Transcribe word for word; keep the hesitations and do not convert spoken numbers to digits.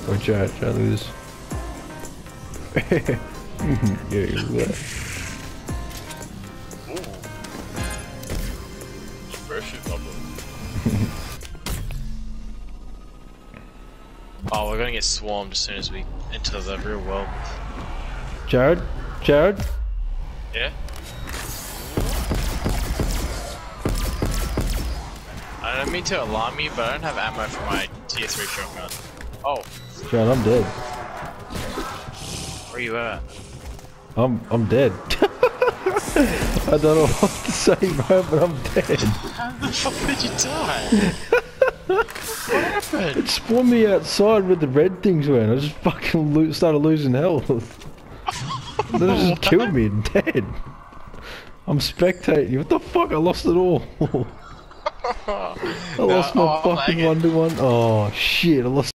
Oh, Chad, Chad, look at this. Yeah, you're right. Parachute bubble. Oh, we're gonna get swarmed as soon as we enter the real world. Jared? Jared? Yeah? I don't mean to alarm you, but I don't have ammo for my tier three shotgun. Oh, Jared, I'm dead. where you at? I'm I'm dead. I don't know what to say, bro, but I'm dead. How the fuck did you die? What happened? It spawned me outside where the red things went. I just fucking lo started losing health. Then it just killed me and dead. I'm spectating. What the fuck? I lost it all. I lost No, my oh, fucking one to one. Oh shit! I lost.